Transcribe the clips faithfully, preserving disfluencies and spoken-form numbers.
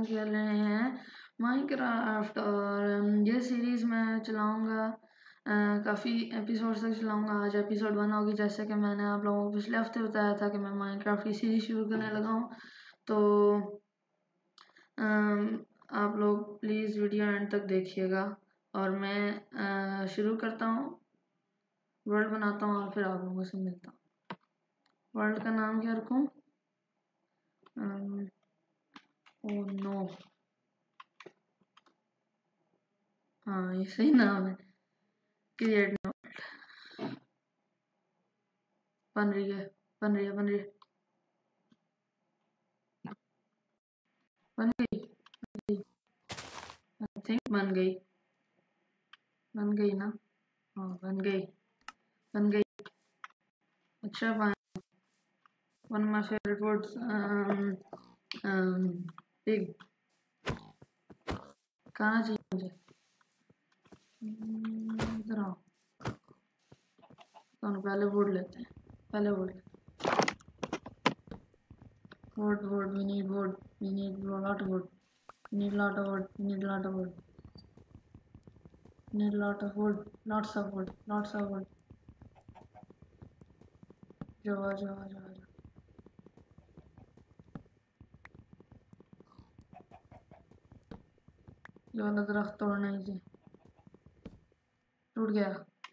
खेल रहे हैं माइनक्राफ्ट। और ये सीरीज मैं चलाऊंगा, काफ़ी एपिसोड तक चलाऊंगा। आज एपिसोड वन होगी। जैसे कि मैंने आप लोगों को पिछले हफ्ते बताया था कि मैं माइनक्राफ्ट की सीरीज शुरू करने लगा हूँ, तो अम, आप लोग प्लीज़ वीडियो एंड तक देखिएगा। और मैं शुरू करता हूँ, वर्ल्ड बनाता हूँ और फिर आप लोगों से मिलता हूँ। वर्ल्ड का नाम क्या रखूँ? ओ नो, हाँ ये सही नाम है, क्रिएट नो। बन रही है बन रही है बन रही है बन गई आई थिंक बन गई बन गई ना। हाँ बन गई बन गई अच्छा बन। One of my favourite words, pig. कहाँ चाहिए मुझे? हम्म, इधर आओ। तो पहले वुड लेते हैं, पहले wood wood wood we need wood we need lot of wood we need lot of wood we need lot of wood need lot of wood, lots of wood, lots of wood. जो आ जो आ जो आ ये वाला दरख्त तोड़ना ही थी, टूट गया।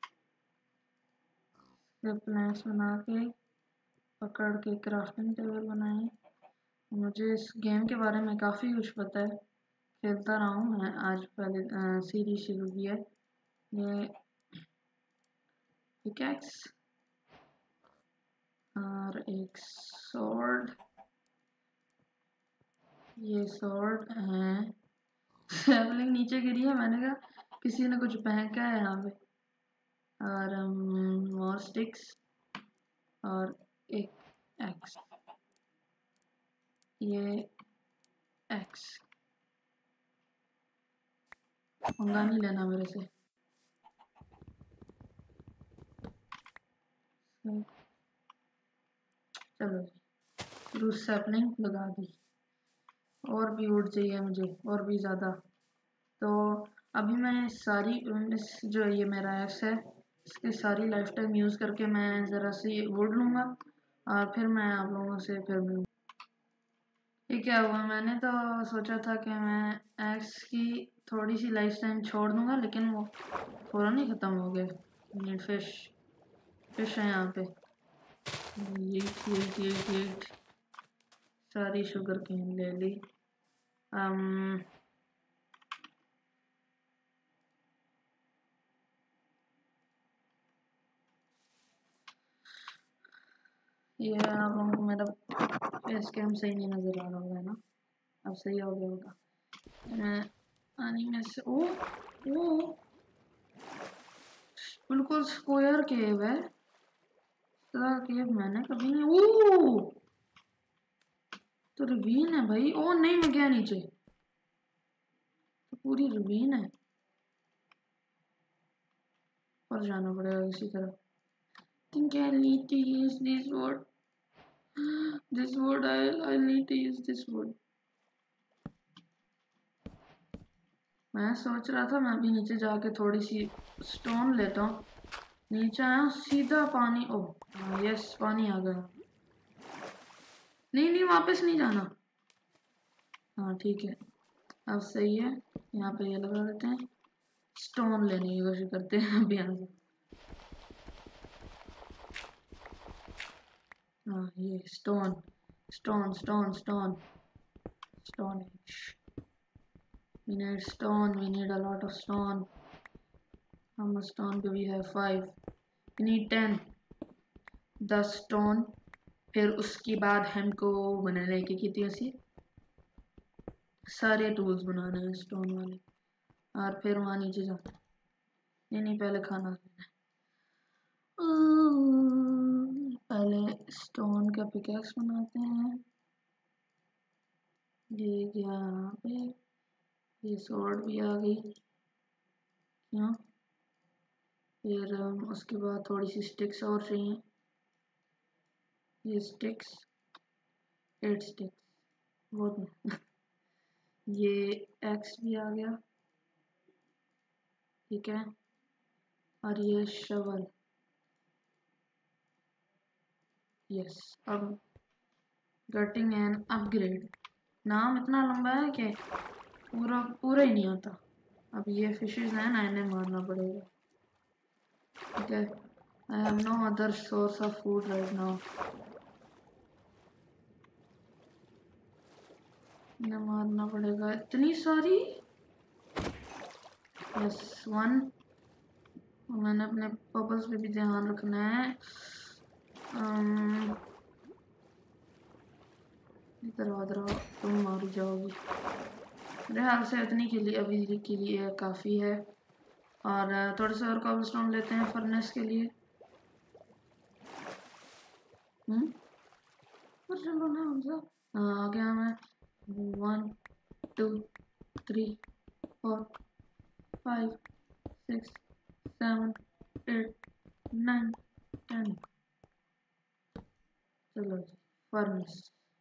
फिर प्लैंक्स बना के पकड़ के क्राफ्टिंग टेबल बनाए। मुझे इस गेम के बारे में काफ़ी कुछ पता है, खेलता रहा हूँ मैं। आज पहले सीरीज शुरू की है। ये पिकैक्स और एक स्वॉर्ड, ये स्वॉर्ड है। सैपलिंग नीचे गिरी है, मैंने कहा किसी ने कुछ फेंका है यहाँ पे। और मोर स्टिक्स और एक एक्स, ये एक्स। पंगा नहीं लेना मेरे से। चलो जी, रूस सैपलिंग लगा दी। और भी वुड चाहिए मुझे, और भी ज़्यादा। तो अभी मैं सारी इस जो ये मेरा एक्स है, इसकी सारी लाइफ टाइम यूज़ करके मैं ज़रा सी वुड लूँगा और फिर मैं आप लोगों से फिर मिलूँ। ये क्या हुआ, मैंने तो सोचा था कि मैं एक्स की थोड़ी सी लाइफ टाइम छोड़ दूँगा, लेकिन वो फ़ौरन ही ख़त्म हो गए। नीड फिश, फिश है यहाँ पे। ये ये ये ये सारी शुगर केन ले ली। um, ये आप लोगों को मेरा फेस कैम सही नहीं नज़र आ रहा होगा ना? अब सही हो गया होगा। मैं पानी में से ओ ओ बिल्कुल स्क्वायर केव है। इतना केव मैंने कभी नहीं। ओ तो रवीन है भाई। ओ नहीं, मैं गया नीचे, तो पूरी रवीन है। और जाना पड़ेगा इसी तरह। think I need to use this word. This word I I need to use this word. मैं सोच रहा था मैं भी नीचे जाके थोड़ी सी स्टोन लेता हूँ। नीचे आया सीधा पानी। ओ यस, पानी आ गया। नहीं नहीं, वापस नहीं जाना। हाँ ठीक है, अब सही है। यहाँ पे ये लगा देते हैं, स्टोन लेने की कोशिश करते हैं अब यहाँ से। हाँ ये stone stone stone stone stone. We need stone, we need a lot of stone. How much stone do we have? Five. We need ten. दस stone. फिर उसके बाद हमको बनाने की कितनी सी सारे टूल्स बनाने हैं स्टोन वाले। और फिर वहाँ नीचे जाना। नहीं नहीं, पहले खाना खाना। पहले स्टोन का पिकैक्स बनाते हैं। ये यहाँ पे ये स्वॉर्ड भी आ गई। क्यों? फिर उसके बाद थोड़ी सी स्टिक्स और चाहिए। ये स्टिक्स, एट स्टिक्स बहुत ये एक्स भी आ गया, ठीक है। और ये शवल, यस। अब गेटिंग एन अपग्रेड, नाम इतना लंबा है कि पूरा पूरा ही नहीं आता। अब ये फिशेस हैं ना, इन्हें मारना पड़ेगा, ठीक है। I have no other source of food right now. इन्हें मारना पड़ेगा, इतनी सारी। Yes one. मैंने अपने बबल्स पे भी ध्यान रखना है। um, इधर इधर तुम मारी जाओगी। मेरे ख्याल से इतनी के लिए अभी के लिए काफ़ी है। और थोड़े से और कॉबलस्टोन लेते हैं फर्नेस के लिए। हम्म चलो ना हमसे। आ गया मैं। One two three four five six seven eight nine ten. चलो जी, फर्नेस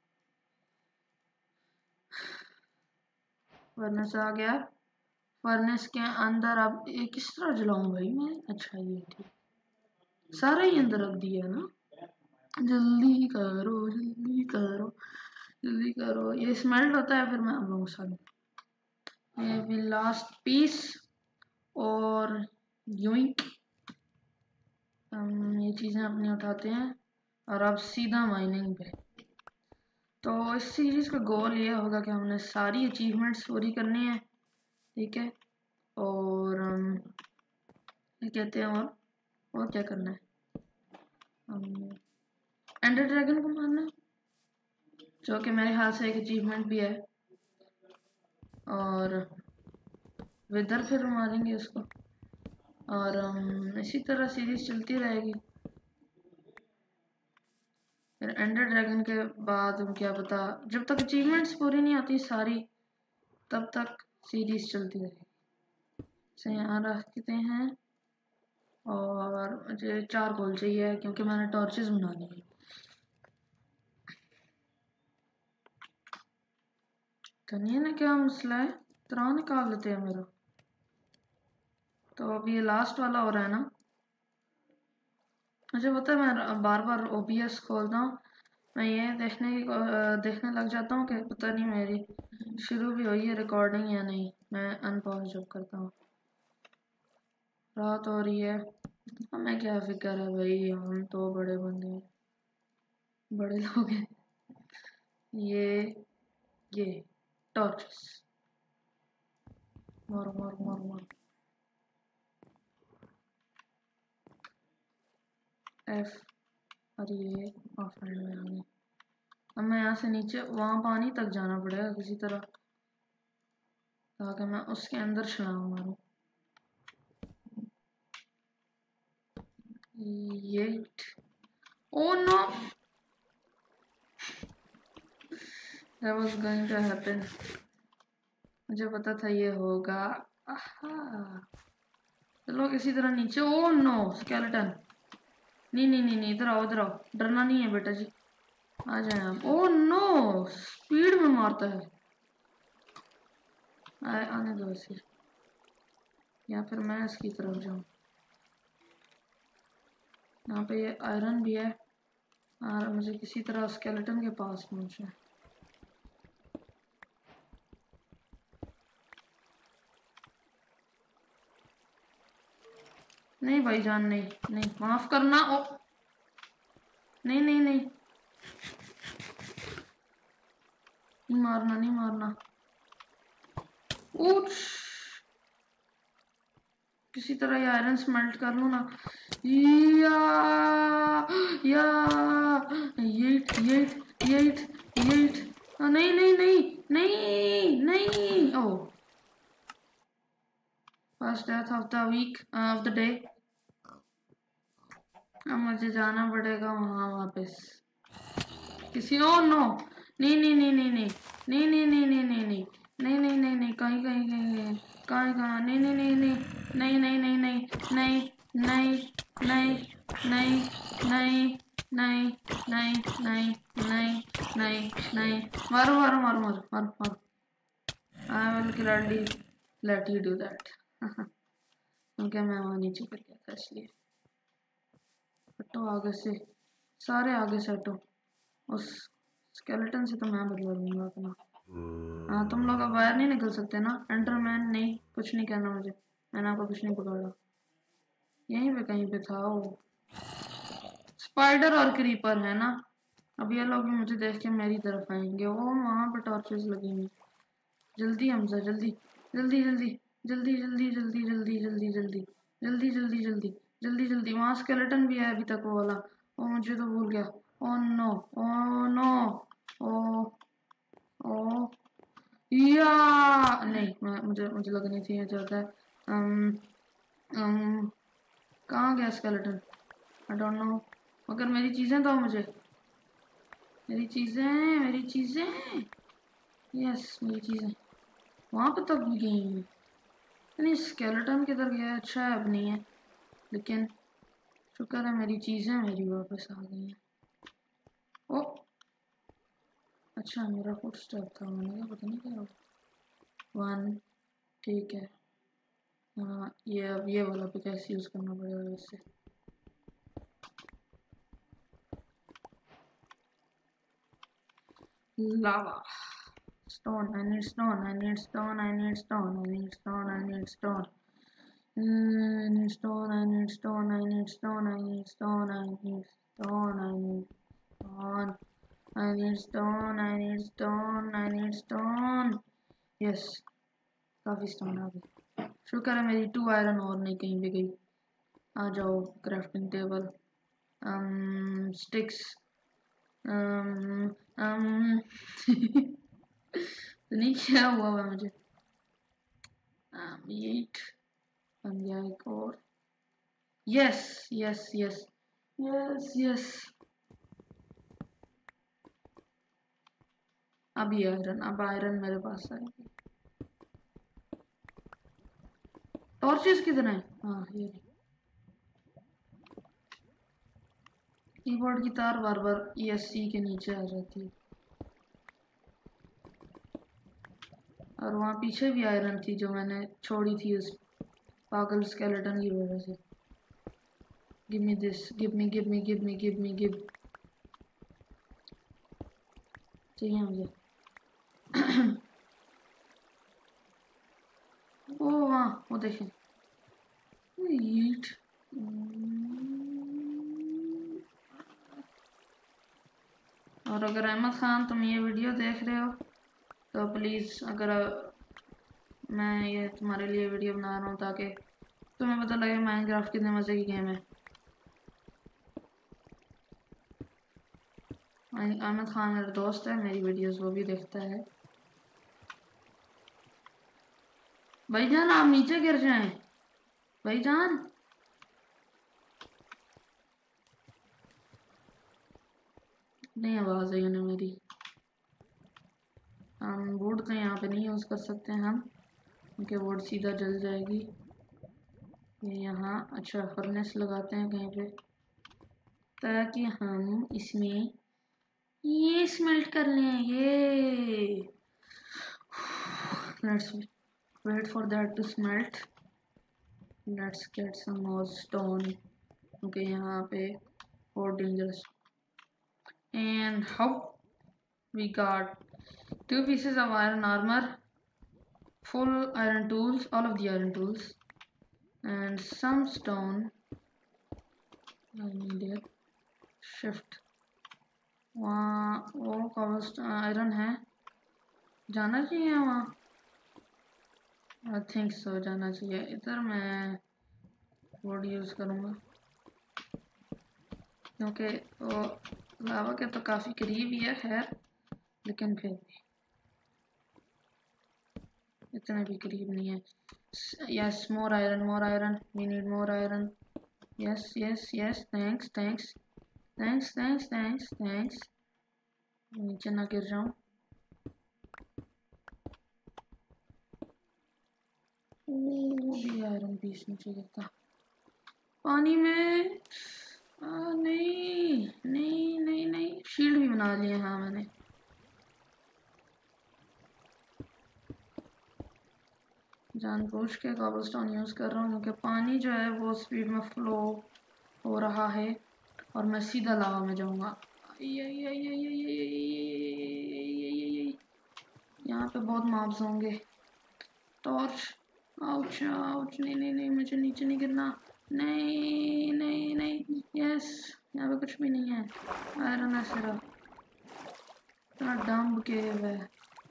फर्नेस आ गया। फर्नेस के अंदर अब ये किस तरह जलाऊं भाई मैं? अच्छा ये ठीक, सारा ही अंदर रख दिया ना। जल्दी करो जल्दी करो जल्दी करो, ये स्मेल्ट होता है फिर मैं आप लोगों के साथ। ये भी लास्ट पीस और यूं हम ये चीज़ें अपनी उठाते हैं और अब सीधा माइनिंग पे। तो इस सीरीज का गोल ये होगा कि हमने सारी अचीवमेंट्स पूरी करनी है, ठीक है। और ये कहते हैं और और क्या करना है, हम एंडर ड्रैगन को मारना है, जो कि मेरे ख्याल से एक अचीवमेंट भी है। और विदर फिर मारेंगे उसको, और um, इसी तरह सीरीज चलती रहेगी। फिर एंडर ड्रैगन के बाद क्या पता, जब तक अचीवमेंट्स पूरी नहीं होती सारी तब तक सीरीज चलती रहेगी। से यहाँ रखते हैं और मुझे चार गोल चाहिए क्योंकि मैंने टॉर्चेस बनानी है। कनिए ना क्या मसला है, तरह निकाल लेते हैं मेरा। तो अब ये लास्ट वाला हो रहा है ना। मुझे पता है मैं बार बार ओबीएस खोलता हूँ, मैं ये देखने की देखने लग जाता हूँ कि पता नहीं मेरी शुरू भी हुई है रिकॉर्डिंग या नहीं। मैं अनपॉज जब करता हूँ। रात हो रही है, हमें क्या फिक्र है भाई, हम तो बड़े बंदे हैं, बड़े लोग हैं। ये ये टॉर्चेस मारो मारो मारो मारो। एफ और ये ऑफ हैंड में आने। अब मैं यहाँ से नीचे वहाँ पानी तक जाना पड़ेगा किसी तरह, ताकि मैं उसके अंदर छलांग मारूं। ये oh no, that was going to happen, मुझे पता था ये होगा। चलो किसी तरह नीचे। ओ नो स्केलेटन, नहीं नहीं नहीं नहीं, इधर आओ इधर आओ, डरना नहीं है बेटा जी, आ जाए आप। ओ नो स्पीड में मारता है, आ, आने दो इसे, या फिर मैं इसकी तरफ जाऊं। यहाँ पे ये आयरन भी है और मुझे किसी तरह स्केलेटन के पास पहुंचना है। नहीं भाईजान नहीं नहीं, माफ करना। ओ नहीं नहीं नहीं नहीं मारना नहीं मारना। उठ, किसी तरह ये आयरन स्मेल्ट कर लूं ना। या या ये ये ये ये नहीं नहीं नहीं नहीं नहीं। Oh first death of the week of the day. अब मुझे जाना पड़ेगा वहां वापस किसी। ओ नो नहीं नहीं नहीं नहीं नहीं नहीं नहीं नहीं नहीं नहीं नहीं नहीं नहीं नहीं नहीं कहीं कहीं कहीं कहीं कहाँ नहीं नहीं नहीं नहीं नहीं नहीं नहीं नहीं नहीं नहीं नहीं नहीं नहीं नहीं नहीं नहीं नहीं नहीं नहीं, मारो मारो मारो मारो मारो मारो। I will gladly let you do that क्योंकि मैं वहाँ नीचे कर गया था इसलिए। हटो आगे से, सारे आगे से हटो। उस स्केलेटन से तो मैं बदला लूंगा अपना। हाँ तुम लोग अब बाहर नहीं निकल सकते ना। एंडरमैन नहीं, कुछ नहीं कहना मुझे, मैंने आपको कुछ नहीं पकड़ा। यहीं पे कहीं पे था वो। स्पाइडर और क्रीपर है ना। अब ये लोग भी मुझे देख के मेरी तरफ आएंगे। वो वहाँ पे टॉर्चेस लगी हुई। जल्दी हमजा, जल्दी जल्दी जल्दी जल्दी जल्दी जल्दी जल्दी जल्दी जल्दी जल्दी जल्दी जल्दी जल्दी जल्दी। वहाँ स्केलेटन भी है अभी तक वो वाला। ओ मुझे तो भूल गया। ओ नो, ओ नो, ओ ओ या नहीं, मैं मुझे मुझे लगनी थी ये ज्यादा। um, um, कहाँ गया स्केलेटन? I don't know. मगर मेरी चीजें दो मुझे, मेरी चीजें, मेरी चीजें। यस मेरी चीजें वहां पे तक भी गई हैं। नहीं स्केलेटन किधर गया? अच्छा है अब नहीं है, लेकिन शुक्र है मेरी चीजें मेरी वापस आ गई हैं। ओ अच्छा मेरा फुट स्टेप था, मैंने कहा पता नहीं क्या हुआ। वन ठीक है। हाँ ये अब ये वाला पे कैसे यूज करना पड़ेगा इससे। लावा stone, I need stone, I need stone, I need stone, I need stone, I need stone. I need stone, I need stone, I need stone, I need stone, I need stone, I need stone. I need stone, I need stone, I need stone. Yes, काफी stone आ गई। शुक्र है मेरी to iron और नहीं कहीं भी गई। आ जाओ crafting table. um sticks um um नहीं क्या हुआ हुआ मुझे। मीट बन गया एक और। Yes yes yes yes yes. अब ये आयरन, अब आयरन मेरे पास आएगी। टॉर्चेस कितने हैं? हाँ ये कीबोर्ड की तार बार बार ई एस सी के नीचे आ जाती है। और वहाँ पीछे भी आयरन थी जो मैंने छोड़ी थी उस पागल स्केलेटन की वजह से। Give me this, give me give me give me give me give. चाहिए मुझे। ओ हाँ वो देखें ईट। और अगर अहमद खान तुम ये वीडियो देख रहे हो तो प्लीज़, अगर मैं ये तुम्हारे लिए वीडियो बना रहा हूँ ताकि तुम्हें पता लगे माइनक्राफ्ट कितने मज़े की गेम है। अहमद खान मेरा दोस्त है, मेरी वीडियोस वो भी देखता है। भाईजान आप नीचे गिर जाएं भाईजान। नहीं आवाज़ आई उन्हें मेरी। हम वुड तो यहाँ पे नहीं यूज़ कर सकते हम, क्योंकि वुड सीधा जल जाएगी। ये यहाँ अच्छा फर्नेस लगाते हैं कहीं पे ताकि हम इसमें ये स्मेल्ट कर लें। ये let's wait for that to smelt. Let's get some more stone क्योंकि यहाँ पे और dangerous. And how we got two pieces of iron armor, full iron tools, all of the iron tools, and some stone. I need it. Shift. वहाँ वो cobblestone iron है, जाना चाहिए वहाँ। आई थिंक सो जाना चाहिए। इधर मैं वुड यूज़ करूँगा क्योंकि वो लावा के तो काफ़ी करीब ही है खैर, लेकिन फिर भी इतना भी करीब नहीं है। Yes more iron, more iron, we need more iron. Yes yes yes thanks thanks thanks thanks thanks thanks. नीचे ना गिर जाऊं। वो भी आयरन पीस नीचे गिरता पानी में। आ, नहीं नहीं नहीं नहीं, शील्ड भी बना लिए हाँ मैंने। जानबूझ के कॉबलस्टोन यूज़ कर रहा हूँ क्योंकि पानी जो है वो स्पीड में फ्लो हो रहा है और मैं सीधा लावा में जाऊँगा। यहाँ पे बहुत मॉब्स होंगे। टॉर्च। आउच आउच, नहीं नहीं नहीं, मुझे नीचे नहीं गिरना। नहीं नहीं नहीं, यस, यहाँ पे कुछ भी नहीं है। आयरन है सिर्फ, इतना डंप केव है।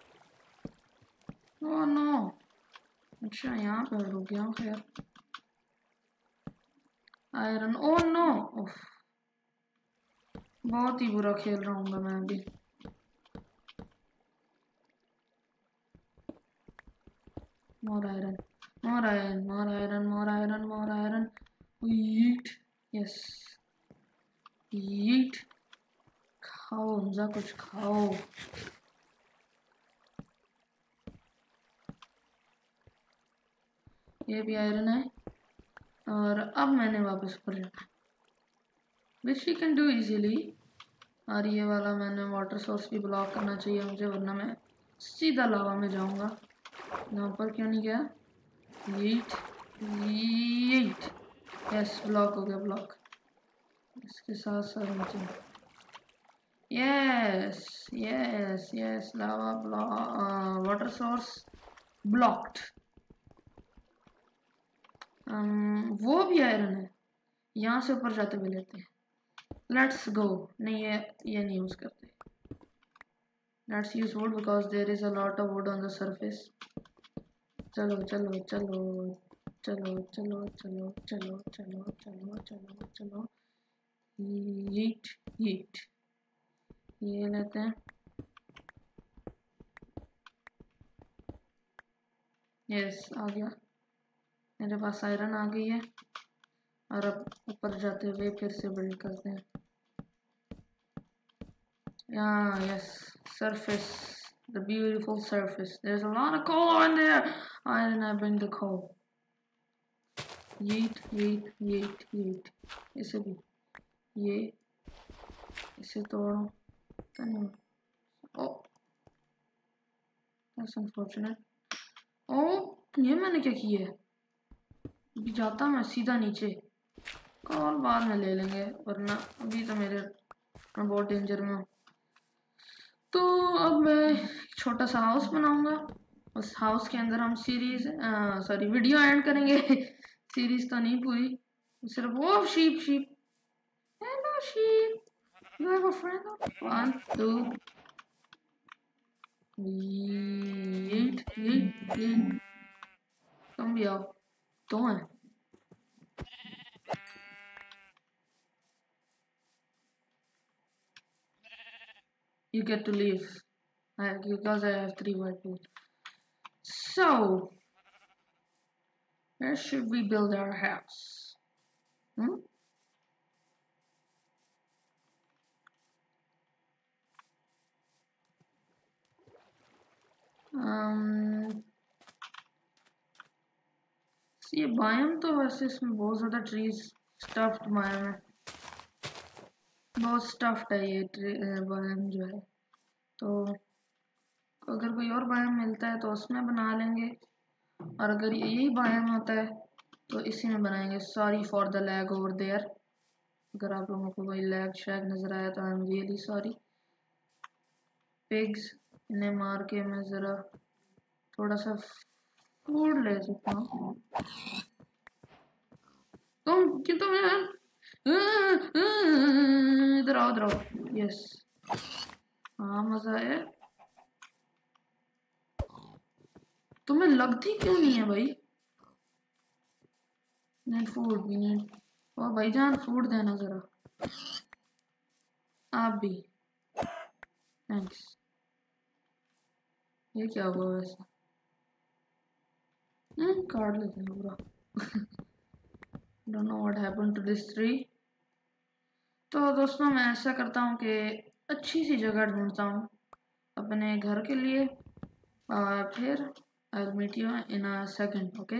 ओह नो, अच्छा यहाँ पे रुक गया हूँ। खैर आयरन, ओह नो, उफ, बहुत ही बुरा खेल रहा हूँ मैं अभी। More iron, more iron, more iron, more iron, more iron. Eat, yes, eat, खाओ हमजा, कुछ खाओ। ये भी आयरन है और अब मैंने वापस ऊपर जाना, which we can do easily. और ये वाला मैंने वाटर सोर्स भी ब्लॉक करना चाहिए मुझे, वरना मैं सीधा लावा में जाऊंगा। यहाँ पर क्यों नहीं गया? ईट ईट, यस, ब्लॉक हो गया, ब्लॉक। इसके साथ साथ नीचे, yes yes yes, lava block, water source blocked. वो भी आयरन है, यहाँ से ऊपर जाते हुए लेते हैं। Let's go. नहीं, ये ये नहीं यूज करते। Let's use wood because there is a lot of wood on the surface. चलो चलो चलो चलो चलो चलो चलो चलो चलो चलो चलो, हीट हीट, ये लेते हैं। यस, आ गया मेरे पास, आयरन आ गई है। और अब ऊपर जाते हुए फिर से बिल्ड करते हैं। Ah, yes, surface, the beautiful surface. There's a lot of coal in there. Iron, I bring the coal. Yeet, yeet, yeet, yeet. इसे भी, ये, इसे तोड़ो। Oh, that's unfortunate. Oh, ये मैंने क्या किया है? अभी जाता मैं सीधा नीचे। कॉल बाद में ले लेंगे, वरना अभी तो मेरे मैं बहुत डेंजर में हूँ। तो अब मैं छोटा सा हाउस बनाऊंगा। उस हाउस के अंदर हम सीरीज सॉरी वीडियो एंड करेंगे। सीरीज तो नहीं पूरी, सिर्फ वो sheep sheep. Hello sheep, you have a friend? One two eight eight eight, तुम भी आओ, दो हैं। You get to leave I, because I have three white wood. So where should we build our house? Hmm? Um, ये बायम तो वैसे इसमें बहुत ज़्यादा ट्रीज स्टफ्ड बायम है, बहुत स्टफ्ड है ये बायम जो है। तो अगर कोई और बायम मिलता है तो उसमें बना लेंगे, और अगर यही बायम होता है तो इसी में बनाएंगे। Sorry for the lag over there, अगर आप लोगों को कोई लैग शैग नज़र आया तो I am really sorry. Pigs, इन्हें मार के मैं ज़रा थोड़ा सा फूड ले सकता हूँ। तुम कि तुम इधर आओ, इधर आओ, यस, हाँ मजा है। तुम्हें लगती क्यों नहीं है भाई? नीड फूड, वी नीड, और भाईजान फूड देना जरा, आप भी, थैंक्स। ये क्या हुआ वैसे? हम्म काट लेते हैं पूरा। Don't know what happened to this tree. तो दोस्तों मैं ऐसा करता हूँ कि अच्छी सी जगह ढूंढता हूँ अपने घर के लिए, और फिर I will meet you in a second, okay?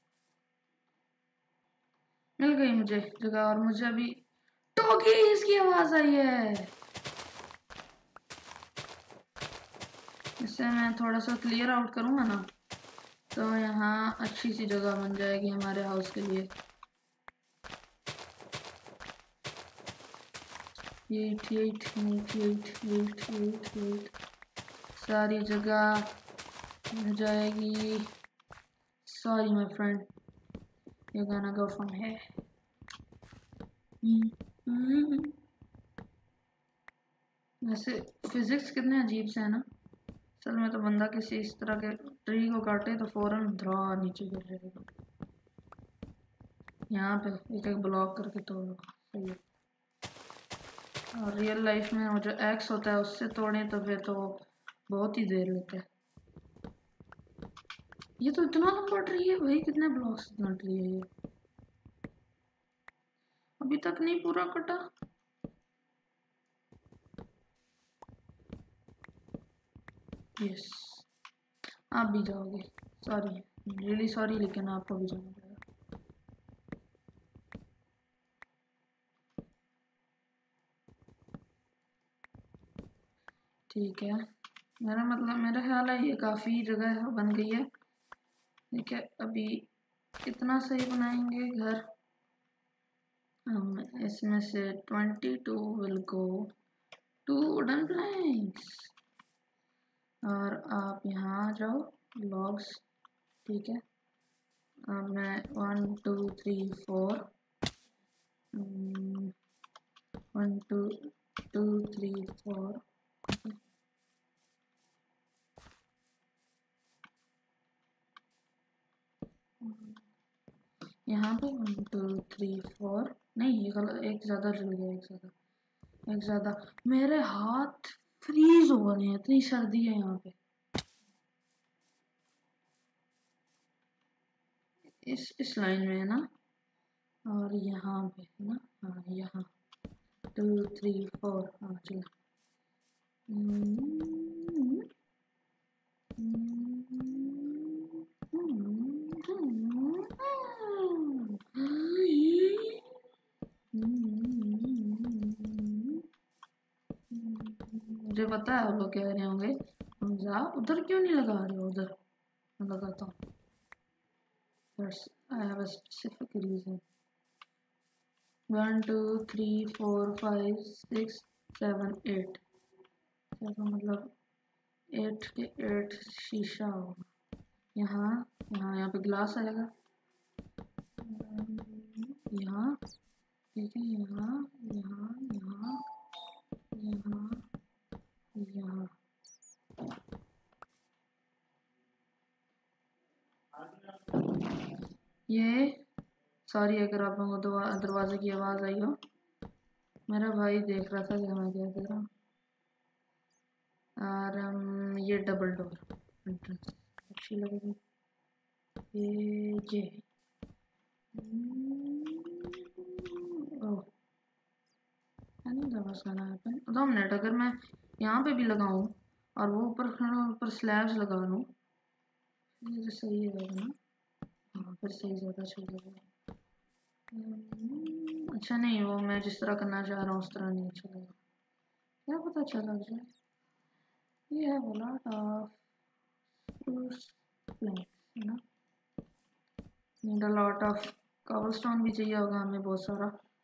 मिल गई मुझे जगह, और मुझे अभी डॉगीज की आवाज आई है। इससे मैं थोड़ा सा क्लियर आउट करूंगा ना, तो यहाँ अच्छी सी जगह बन जाएगी हमारे हाउस के लिए। Eight eight eight eight eight eight eight सारी जगह मिल जाएगी। Sorry my friend, you gonna go from here. वैसे फिजिक्स कितने अजीब से है ना। असल में तो बंदा किसी इस तरह के ट्री को काटे तो फौरन ड्रा नीचे गिर जाएगा। यहाँ पे एक एक ब्लॉक करके तोड़ो, सही है। और रियल लाइफ में वो जो एक्स होता है उससे तोड़े तो फिर तो बहुत ही देर लेता है। ये तो इतना लंबा ट्री है भाई, कितने ब्लॉक्स इतना ट्री है ये, अभी तक नहीं पूरा कटा। यस, आप भी जाओगे। सॉरी, रियली सॉरी, लेकिन आपको भी जाना पड़ेगा। ठीक है, मेरा मतलब मेरा ख्याल है ये काफ़ी जगह बन गई है। ठीक है, अभी कितना सही बनाएंगे घर हम। इसमें से twenty two will go to wooden planks. और आप यहाँ आ जाओ लॉग्स। ठीक है, अब मैं one two three four one two two three four यहाँ पे वन टू थ्री फोर नहीं, ये गलत, एक ज़्यादा चल गया, एक ज़्यादा एक ज़्यादा। मेरे हाथ फ्रीज हो गए हैं, इतनी सर्दी है यहाँ पे। इस इस लाइन में है ना, और यहाँ पे है ना, हाँ यहाँ टू थ्री फोर, हाँ चलो। मुझे पता है आप लोग कह रहे होंगे हमजा उधर क्यों नहीं लगा रहे हो, उधर मैं लगाता हूँ। I have a specific reason. One, two, three, four, five, six, seven, eight. Seven मतलब एट के एट शीशा होगा। यहाँ यहाँ यहाँ पे ग्लास आएगा, यहाँ ठीक है, यहाँ यहाँ यहाँ यहाँ यहाँ। ये सॉरी अगर आप लोगों को दरवाजे की आवाज़ आई हो, मेरा भाई देख रहा था कि मैं क्या कर रहा हूँ। और um, ये डबल डोर एंट्रेंस अच्छी लगेगी। ये ये ओह, दो मिनट, अगर मैं यहाँ पे भी लगाऊं और वो ऊपर ऊपर स्लैब्स लगा लूँ, ये तो सही है ना। हाँ फिर सही ज़्यादा चल जाएगा। अच्छा नहीं, वो मैं जिस तरह करना चाह रहा हूँ उस तरह नहीं चलेगा, क्या पता चला जाए। We have a lot of spruce planks, है ना। Need a lot of cobblestone भी चाहिए होगा हमें बहुत सारा।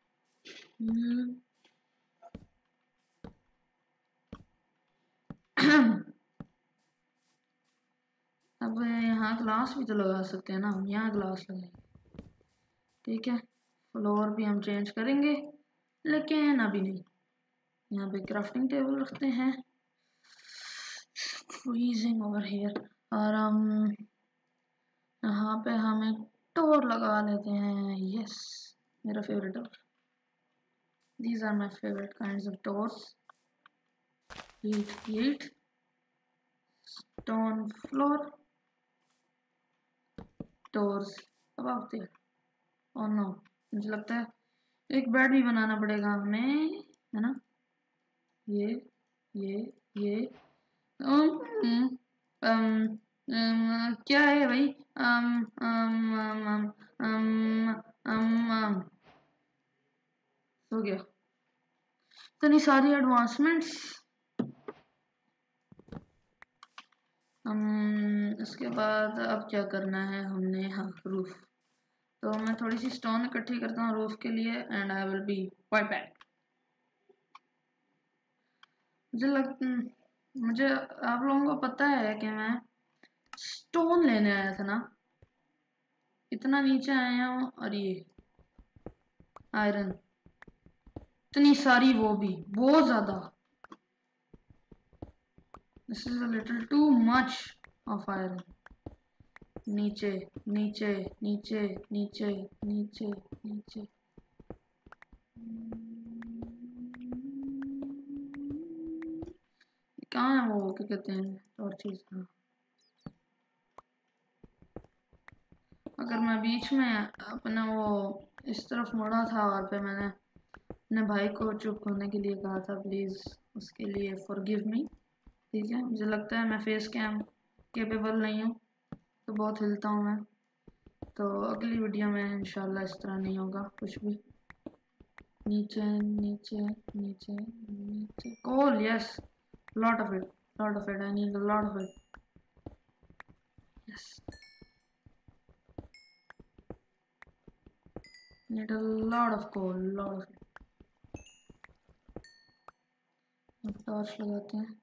अब यहाँ ग्लास भी तो लगा सकते हैं ना, हम यहाँ ग्लास लगाएंगे। ठीक है, फ्लोर भी हम चेंज करेंगे, लेकिन अभी नहीं। यहाँ पे क्राफ्टिंग टेबल रखते हैं। Freezing over here. और हम यहाँ पे हम एक डोर लगा लेते हैं। यस, मेरा favourite door. These are my favorite kinds of doors. Eight, eight. Stone floor. Doors above there. Oh no, मुझे लगता है एक बेड भी बनाना पड़ेगा हमें, है ना। ये ये ये um, um, um, um, क्या है भाई, um, um, um, um, um, um, um, हो गया। इतनी सारी एडवांसमेंट्स। हम इसके बाद अब क्या करना है हमने, हाँ रूफ। तो मैं थोड़ी सी स्टोन इकट्ठी करता हूँ रूफ के लिए and I will be right back. मुझे लग मुझे आप लोगों को पता है कि मैं स्टोन लेने आया था ना, इतना नीचे आया हूँ और ये आयरन इतनी सारी, वो भी बहुत ज्यादा। This is a little too much of iron. नीचे नीचे नीचे नीचे नीचे नीचे। कहाँ है वो, क्या कहते हैं और चीज। अगर मैं बीच में अपना वो इस तरफ मुड़ा था और फिर मैंने अपने भाई को चुप होने के लिए कहा था प्लीज, उसके लिए फॉरगिव मी। ठीक है, मुझे लगता है मैं फेस कैम केपेबल नहीं हूँ, तो बहुत हिलता हूँ मैं। तो अगली वीडियो में इंशाल्लाह इस तरह नहीं होगा कुछ भी। नीचे नीचे नीचे नीचे coal, yes lot of it, lot of it, I need a lot of it, yes need a lot of coal, lot of it. अब टॉर्च लगाते हैं।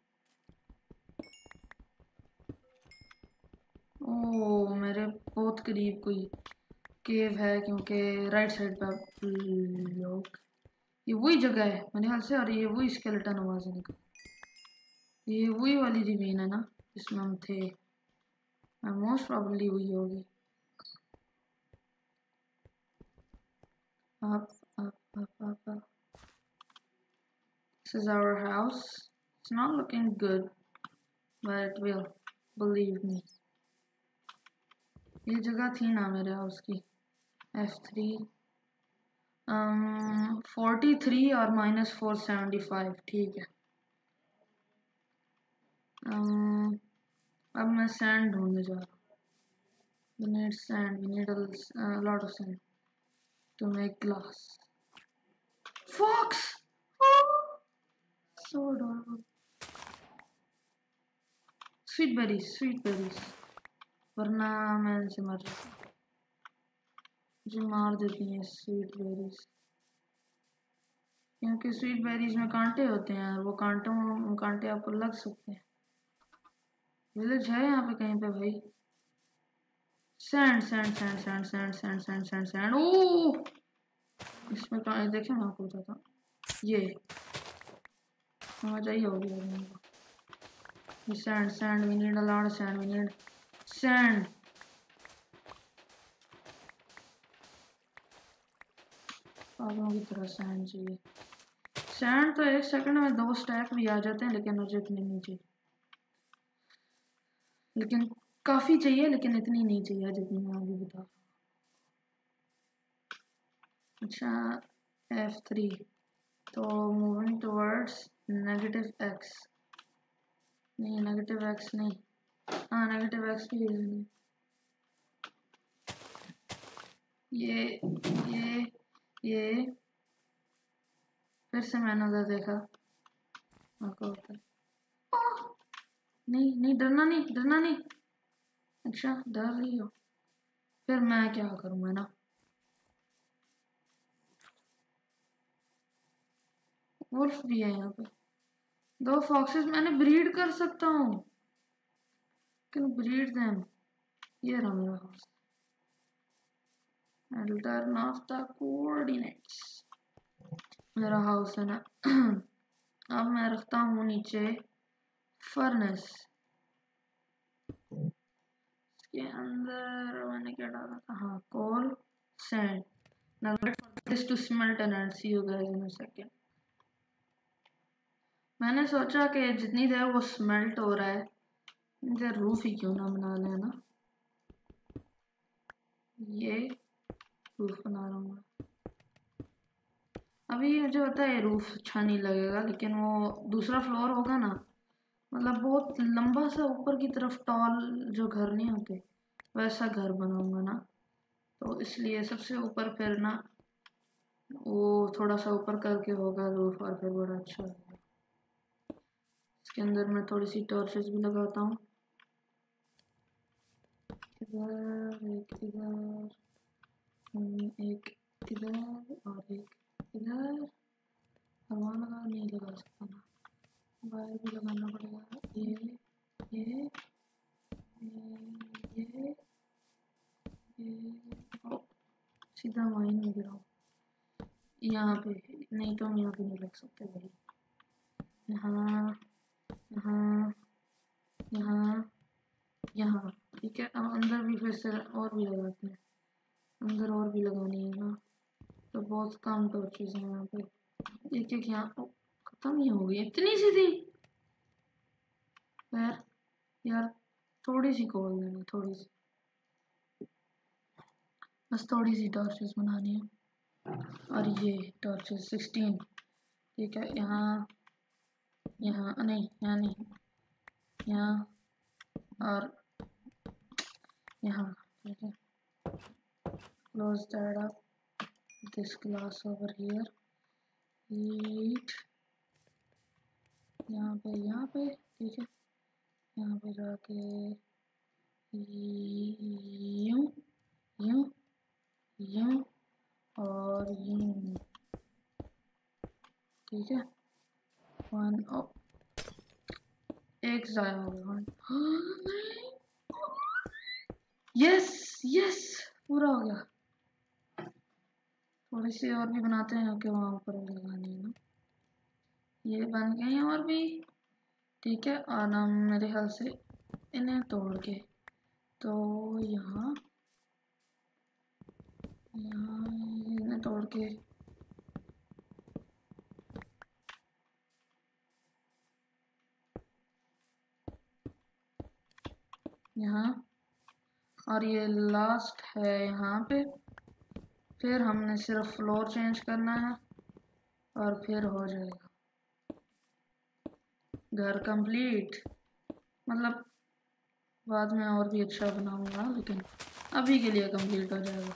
ओ मेरे बहुत करीब कोई केव है, क्योंकि राइट साइड पे लोग, ये वही जगह है मेरे ख्याल से, और ये वही स्केलेटन आवाज निकल, ये वही वाली जमीन है ना जिसमें हम थे, मोस्ट प्रॉब्ली वही होगी। up up up up up this is our house, it's not looking good but it will, believe me। ये जगह थी ना मेरे हाउस की, एफ थ्री फोर्टी थ्री और माइनस फोर सेवेंटी फाइव, ठीक है। um, अब मैं सैंड ढूंढने जा रहा हूँ। we need sand, we need a uh, lot of sand to make glass। fox, oh, so adorable। sweet berries, sweet berries, वरना मैं इनसे मर जाता, मुझे मार देती हैं स्वीट बेरीज, क्योंकि स्वीट बेरीज में कांटे होते हैं और वो कांटों कांटे आपको लग सकते हैं। विलेज है यहाँ पे कहीं पे भाई? Sand sand sand sand sand sand sand sand sand oh इसमें कहाँ देखिए, मैं आपको बताता हूँ, ये समझ आई होगी ये sand sand, we need a lot of sand, we need sand. पागलों की तरह सैंड चाहिए, सैंड तो एक सेकंड में दो स्टैक भी आ जाते हैं, लेकिन मुझे इतनी नहीं चाहिए, लेकिन काफी चाहिए, लेकिन इतनी नहीं चाहिए जितनी मैं अभी बता रहा हूँ। अच्छा एफ थ्री, तो मूविंग टुवर्ड्स नेगेटिव एक्स, नहीं नेगेटिव एक्स नहीं, हाँ नेगेटिव एक्स भी है। ये ये ये फिर से मैंने उधर देखा, आपको ऊपर नहीं नहीं डरना नहीं, डरना नहीं, अच्छा डर रही हो, फिर मैं क्या करूँगा ना। वुल्फ भी है यहाँ पे, दो फॉक्सेस मैंने ब्रीड कर सकता हूँ, कैन ब्रीड देम। ये रहा मेरा house, I'll turn off the coordinates। मेरा हाउस है ना अब मैं रखता हूँ नीचे फर्नेस, इसके अंदर मैंने क्या डाला था, हाँ coal sand, now wait for this to smelt and I'll see you guys in a second। मैंने सोचा कि जितनी देर वो स्मेल्ट हो रहा है मुझे रूफ ही क्यों ना बना लेना, ये रूफ बना रहा हूँ। अभी मुझे पता है रूफ अच्छा नहीं लगेगा, लेकिन वो दूसरा फ्लोर होगा ना, मतलब बहुत लंबा सा ऊपर की तरफ टॉल जो घर नहीं होते वैसा घर बनाऊंगा ना, तो इसलिए सबसे ऊपर फिर ना वो थोड़ा सा ऊपर करके होगा रूफ, और फिर बड़ा अच्छा होगा। इसके अंदर मैं थोड़ी सी टॉर्चेस भी लगाता हूँ, इधर, एक इधर, एक इधर और एक इधर। हवा लगा नहीं लगा सकता ना, वायर भी लगाना पड़ेगा। ये ये ये ये, ये ओ, सीधा वाइन में गिरा यहाँ पे। नहीं तो हम यहाँ पे नहीं लग सकते भाई। यहाँ यहाँ यहाँ यहाँ, ठीक है। अब अंदर भी फिर से और भी लगाते हैं, अंदर और भी लगानी है ना, तो बहुत कम टॉर्चेस हैं यहाँ पे। एक एक यहाँ खत्म ही हो गई, इतनी सी थी यार। यार थोड़ी सी खोल देनी, थोड़ी सी, बस थोड़ी सी टॉर्चेस बनानी है। और ये टॉर्चेस सिक्सटीन, ठीक है। यहाँ यहाँ नहीं, यहाँ नहीं, यहाँ और यहाँ, ठीक है। close that up, this glass over here, heat यहाँ पे, यहाँ पे, ठीक है। यहाँ पे जाके यूं यूं यूं और यूं, ठीक है। वन ओ, एक जाया हो गया। यस यस, पूरा हो गया। थोड़ी सी और भी बनाते हैं कि वहाँ ऊपर लगानी है ना। ये बन गए हैं और भी, ठीक है। और हम मेरे ख्याल से इन्हें तोड़ के, तो यहाँ यहाँ इन्हें तोड़ के यहाँ, और ये लास्ट है यहाँ पे। फिर हमने सिर्फ फ्लोर चेंज करना है और फिर हो जाएगा घर कंप्लीट। मतलब बाद में और भी अच्छा बनाऊंगा, लेकिन अभी के लिए कंप्लीट हो जाएगा।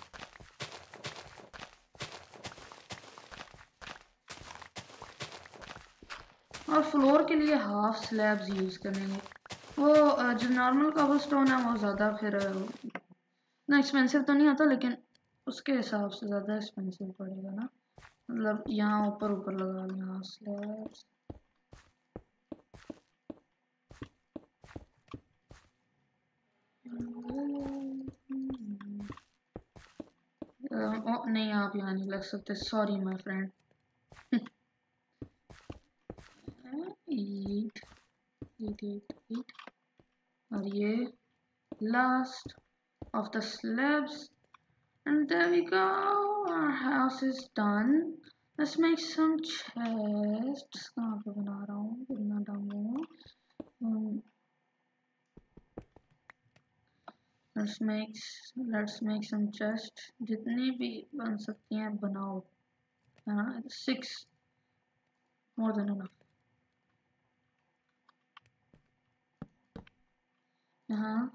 और फ्लोर के लिए हाफ स्लैब्स यूज़ करेंगे। वो जो नॉर्मल कॉबलस्टोन है वो ज़्यादा फिर ना एक्सपेंसिव तो नहीं आता, लेकिन उसके हिसाब से ज़्यादा एक्सपेंसिव पड़ेगा ना। मतलब यहाँ ऊपर ऊपर लगा लेना स्लैब्स। ओ नहीं, आप यहाँ नहीं लग सकते, sorry my friend. Eat eat eat eat, और ये last of the slabs, and there we go, our house is done. Let's make some chests. कहाँ पे बना रहा हूँ, कितना डालूँ। um, let's make let's make some chests, जितनी भी बन सकती हैं बनाओ, है ना। six more than enough। यहाँ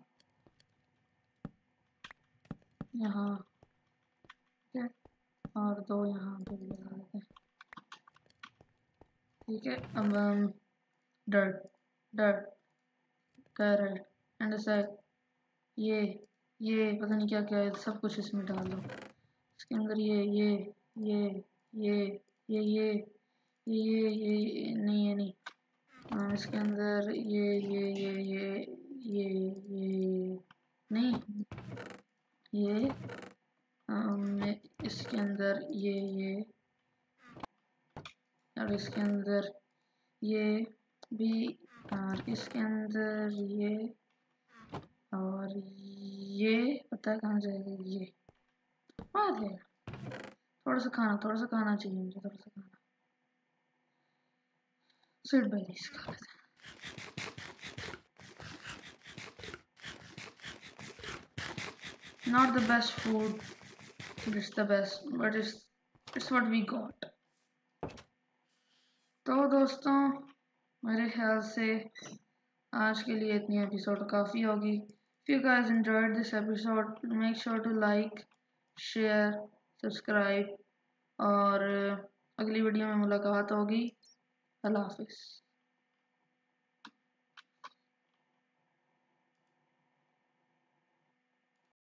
यहाँ, ठीक है। और दो यहाँ पे भी लगा देते हैं, ठीक है। अब हम dirt dirt carrot and side, ये ये पता नहीं क्या क्या है, सब कुछ इसमें डाल दो। इसके अंदर ये ये ये ये ये ये ये ये, ये नहीं, ये नहीं। आ, इसके अंदर ये ये ये ये ये ये नहीं, ये आ, इसके अंदर ये ये, और इसके अंदर ये भी, और इसके अंदर ये, और ये पता है कहाँ जाएगा ये। आ गया। थोड़ा सा खाना, थोड़ा सा खाना चाहिए मुझे, थोड़ा सा खाना। स्वीट बेरीज खा लेते हैं। Not the best food, it's the best, but it's it's what we got. तो दोस्तों मेरे ख्याल से आज के लिए इतनी एपिसोड काफ़ी होगी। If you guys enjoyed this episode, make sure to like, share, subscribe, और अगली वीडियो में मुलाकात होगी। अल्लाह हाफिज़।